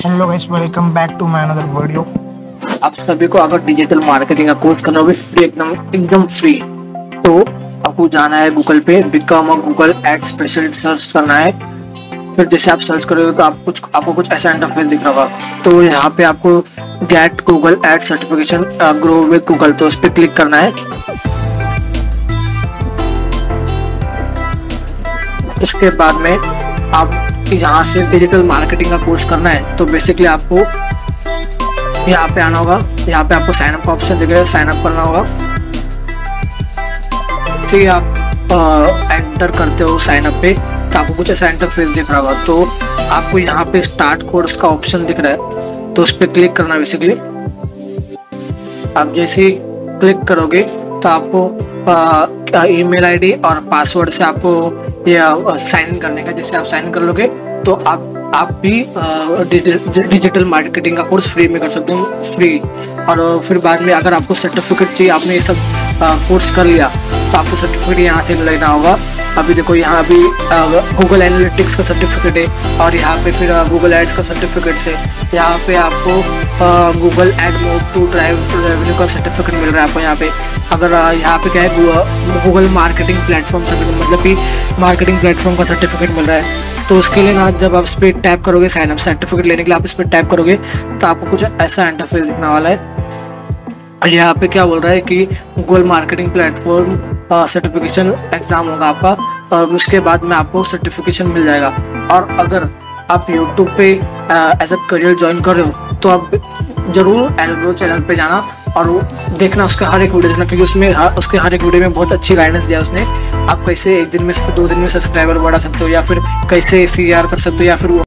Hello guys, welcome back to my another video. आप सभी को अगर डिजिटल मार्केटिंग का कोर्स करना हो फ्री, एकदम फ्री, तो आपको जाना है गूगल पे, become a Google ad specialist search करना है। फिर जैसे आप सर्च करोगे तो आपको कुछ ऐसा इंटरफेस दिख रहा होगा। तो यहाँ पे आपको get Google ad certification grow with Google, तो उस पर क्लिक करना है। इसके बाद में आप यहाँ से डिजिटल मार्केटिंग का कोर्स करना है, तो बेसिकली आपको यहाँ पे आना होगा। यहाँ पे आपको साइन अप का ऑप्शन दिखेगा, साइन अप करना होगा। ठीक है, आप एंटर करते हो साइन अप पे, तो आपको कुछ ऐसा इंटरफेस दिख रहा होगा। तो आपको यहाँ पे स्टार्ट कोर्स का ऑप्शन दिख रहा है, तो उस पर क्लिक करना है। बेसिकली आप जैसे ही क्लिक करोगे तो आपको ईमेल आईडी और पासवर्ड से आपको ये साइन इन करने का। जैसे आप साइन इन कर लोगे तो आप भी डिजिटल मार्केटिंग का कोर्स फ्री में कर सकते हो, फ्री। और फिर बाद में अगर आपको सर्टिफिकेट चाहिए, आपने ये सब कोर्स कर लिया, तो आपको सर्टिफिकेट यहाँ से लेना होगा। अभी देखो, यहाँ भी गूगल एनालिटिक्स का सर्टिफिकेट है, और यहाँ पे फिर गूगल एड्स का सर्टिफिकेट है। यहाँ पे आपको Google ad mode to drive revenue का सर्टिफिकेट मिल रहा है आपको। यहाँ पे अगर यहाँ पे क्या है, गूगल मार्केटिंग प्लेटफॉर्म सर्टिफिकेट, मतलब कि मार्केटिंग प्लेटफॉर्म का सर्टिफिकेट मिल रहा है। तो उसके लिए ना, जब आप इस पर टैप करोगे साइन अप सर्टिफिकेट लेने के लिए, आप इस पर टैप करोगे तो आपको कुछ ऐसा इंटरफेस दिखने वाला है। यहाँ पे क्या बोल रहा है कि Google marketing platform certification exam होगा आपका, और उसके बाद में आपको सर्टिफिकेशन मिल जाएगा। और अगर आप यूट्यूब पे एज अ करियर ज्वाइन कर रहे हो, तो आप जरूर एल्ब्रो चैनल पे जाना और देखना, उसका हर एक वीडियो देखना, क्योंकि उसके हर एक वीडियो में बहुत अच्छी गाइडेंस दिया उसने। आप कैसे 1 दिन में 2 दिन में सब्सक्राइबर बढ़ा सकते हो, या फिर कैसे CR कर सकते हो, या फिर